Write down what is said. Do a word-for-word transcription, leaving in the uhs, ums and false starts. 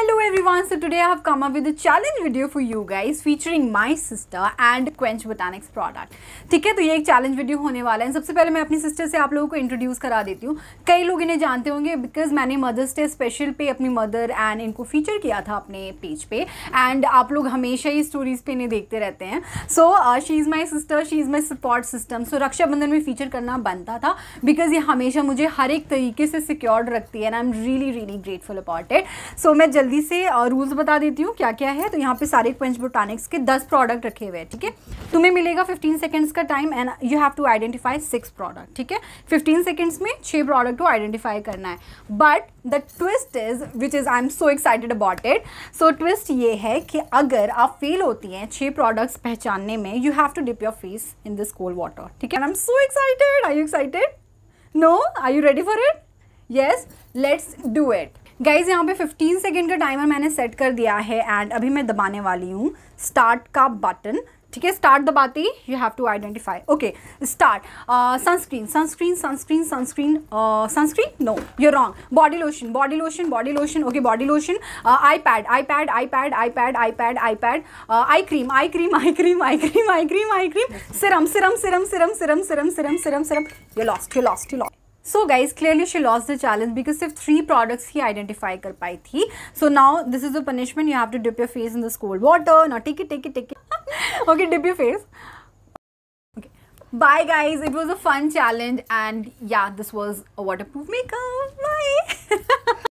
Hello everyone, so today I have come up with a challenge video for you guys featuring my sister and Quench Botanics product. ठीक है, तो ये एक challenge video होने वाला है. सबसे पहले मैं अपनी सिस्टर से आप लोगों को इंट्रोड्यूस करा देती हूँ. कई लोग इन्हें जानते होंगे बिकॉज मैंने मदर्स डे स्पेशल पे अपनी मदर एंड इनको फीचर किया था अपने पेज पे एंड आप लोग हमेशा ही स्टोरीज पे इन्हें देखते रहते हैं. So she is my sister, she is my support system. So Rakshabandhan में फीचर करना बनता था बिकॉज ये हमेशा मुझे हर एक तरीके से सिक्योर्ड रखती है and I am really really grateful about it. So मैं जल्दी से रूल्स uh, बता देती हूँ क्या क्या है. तो यहाँ पे सारे क्वेंच बोटानिक्स के दस प्रोडक्ट रखे हुए हैं. ठीक है, तुम्हें मिलेगा फिफ्टीन सेकेंड्स का time and you have to identify six product. ठीक है, फिफ्टीन सेकेंड्स में छः प्रोडक्ट को आइडेंटिफाई करना है. But the twist is which is I am so excited about it. So twist ये है कि अगर आप फेल होती हैं छः प्रोडक्ट्स पहचानने में, you have to dip your face in this cold water. ठीक है, I am so excited. Are you excited? No? Are you ready for it? Yes, let's do it. Guys यहाँ पे फिफ्टीन सेकेंड का timer मैंने set कर दिया है and अभी मैं दबाने वाली हूँ स्टार्ट का बटन. ठीक है, स्टार्ट दबाते ही you have to identify. Okay, start. Sunscreen sunscreen sunscreen sunscreen sunscreen no, you're wrong. Body lotion body lotion body lotion okay body lotion. Eye pad eye pad eye pad eye pad eye pad eye pad. Eye cream eye cream eye cream eye cream eye cream eye cream. Serum serum serum serum serum serum serum serum serum. You lost you lost you lost. So guys, clearly she lost the challenge because सिर्फ three products ही identify कर पाई थी. So now this is the punishment. You have to dip your face in this cold water. Now take it, take it, take it. Okay, dip your face. Okay. Bye guys. It was a fun challenge and yeah, this was a waterproof makeup. Bye.